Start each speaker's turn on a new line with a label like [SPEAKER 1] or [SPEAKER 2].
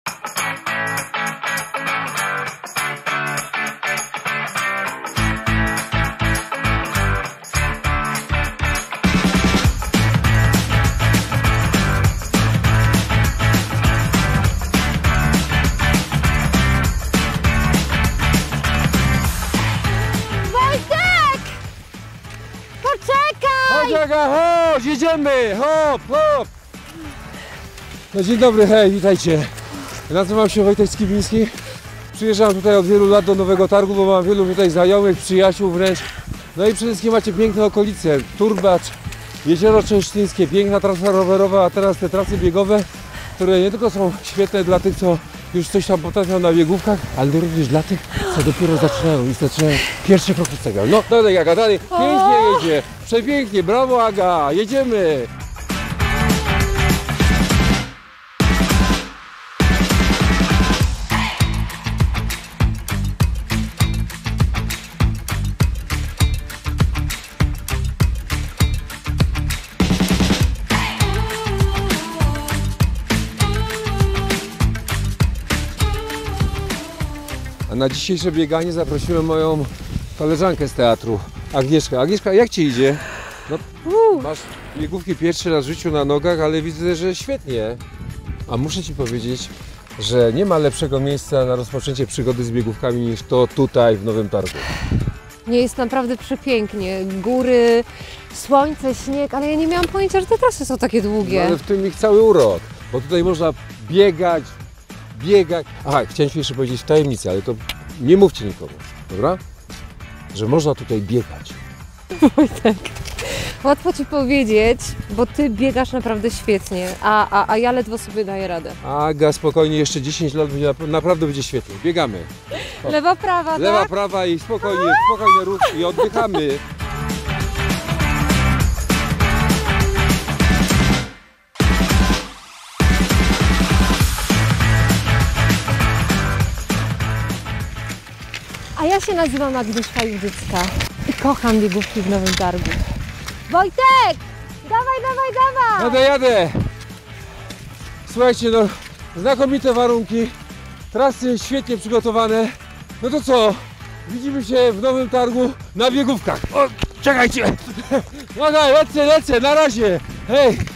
[SPEAKER 1] Chodź, jedziemy! Hop, hop! No dzień dobry, hej, witajcie. Nazywam się Wojtek Skibiński. Przyjeżdżam tutaj od wielu lat do Nowego Targu, bo mam wielu tutaj znajomych, przyjaciół wręcz. No i przede wszystkim macie piękne okolice. Turbacz, Jezioro Częsztyńskie, piękna trasa rowerowa, a teraz te trasy biegowe, które nie tylko są świetne dla tych, co już coś tam potrafią na biegówkach, ale również dla tych, co dopiero zaczynają pierwsze kroki z tego. No, dalej Aga, dalej, pięknie jedzie, przepięknie, brawo Aga, jedziemy! Na dzisiejsze bieganie zaprosiłem moją koleżankę z teatru, Agnieszkę. Agnieszka, jak Ci idzie? No, masz biegówki pierwszy raz w życiu na nogach, ale widzę, że świetnie. A muszę Ci powiedzieć, że nie ma lepszego miejsca na rozpoczęcie przygody z biegówkami niż to tutaj w Nowym Targu.
[SPEAKER 2] Nie, jest naprawdę przepięknie. Góry, słońce, śnieg, ale ja nie miałam pojęcia, że te trasy są takie długie.
[SPEAKER 1] No, ale w tym ich cały urok, bo tutaj można biegać. Aha, chciałem Ci jeszcze powiedzieć tajemnicę, ale to nie mówcie nikomu, dobra? Że można tutaj biegać.
[SPEAKER 2] Wojtek, łatwo Ci powiedzieć, bo Ty biegasz naprawdę świetnie, a ja ledwo sobie daję radę.
[SPEAKER 1] Aga, spokojnie, jeszcze 10 lat naprawdę będzie świetnie. Biegamy.
[SPEAKER 2] O. Lewa, prawa,
[SPEAKER 1] lewa,
[SPEAKER 2] tak?
[SPEAKER 1] prawa i spokojnie, spokojny ruch i oddychamy.
[SPEAKER 2] A ja się nazywam Agnieszka Judycka i kocham biegówki w Nowym Targu. Wojtek! Dawaj!
[SPEAKER 1] Jadę! Słuchajcie, no znakomite warunki, trasy świetnie przygotowane. No to co? Widzimy się w Nowym Targu na biegówkach. O, czekajcie! No daj, lecę, na razie! Hej!